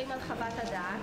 מצביעים על חוות הדעת.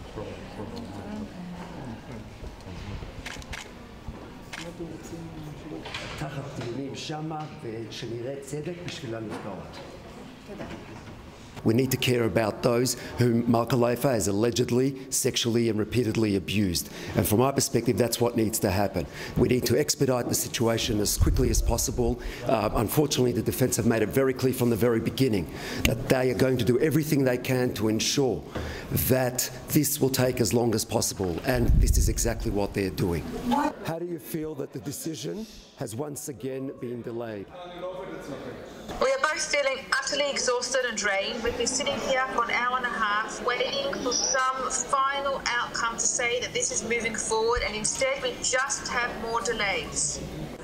תחת דיונים שמה ושנראה צדק בשביל הנפגעות. תודה. We need to care about those whom Malka Leifer has allegedly sexually and repeatedly abused. And from my perspective, that's what needs to happen. We need to expedite the situation as quickly as possible. Unfortunately, the defence have made it very clear from the very beginning that they are going to do everything they can to ensure that this will take as long as possible. And this is exactly what they're doing. How do you feel that the decision has once again been delayed? We are both feeling utterly exhausted and drained. We've been sitting here for an hour and a half waiting for some final outcome to say that this is moving forward, and instead we just have more delays.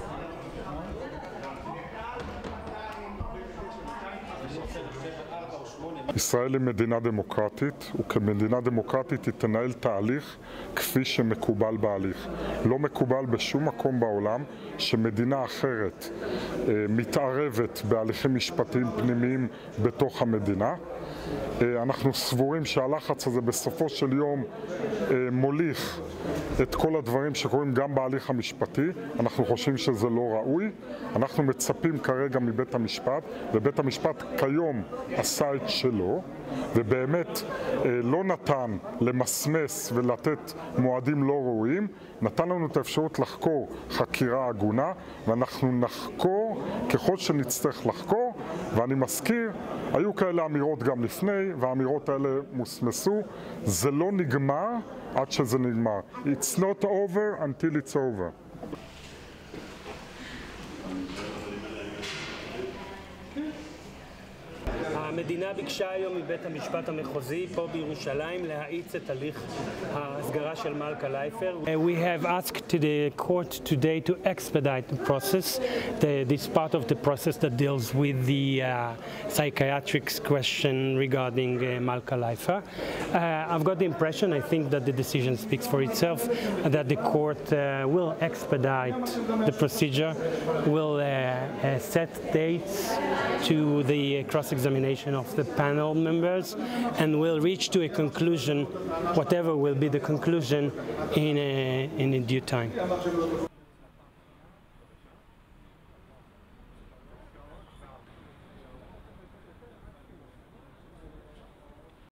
ישראל היא מדינה דמוקרטית, וכמדינה דמוקרטית היא תנהל תהליך כפי שמקובל בהליך. לא מקובל בשום מקום בעולם שמדינה אחרת מתערבת בהליכים משפטיים פנימיים בתוך המדינה. אנחנו סבורים שהלחץ הזה בסופו של יום מוליך את כל הדברים שקורים גם בהליך המשפטי. אנחנו חושבים שזה לא ראוי. אנחנו מצפים כרגע מבית המשפט, ובית המשפט כיום עשה את שלו, ובאמת לא נתן למסמס ולתת מועדים לא ראויים, נתן לנו את האפשרות לחקור חקירה הגונה, ואנחנו נחקור ככל שנצטרך לחקור. ואני מזכיר, היו כאלה אמירות גם לפני, והאמירות האלה מוסמסו. זה לא נגמר עד שזה נגמר. It's not over until it's over. המדינה ביקשה היום מבית המשפט המחוזי פה בירושלים להאיץ את הליך ההסגרה של מלכה לייפר. We have asked to the court today to expedite the process, this part of the process that deals with the psychiatric question regarding Malka Leifer. I've got the impression, I think that the decision speaks for itself, that the court will expedite the procedure, will set dates to the cross-examination of the panel members, and will reach to a conclusion, whatever will be the conclusion, in a due time.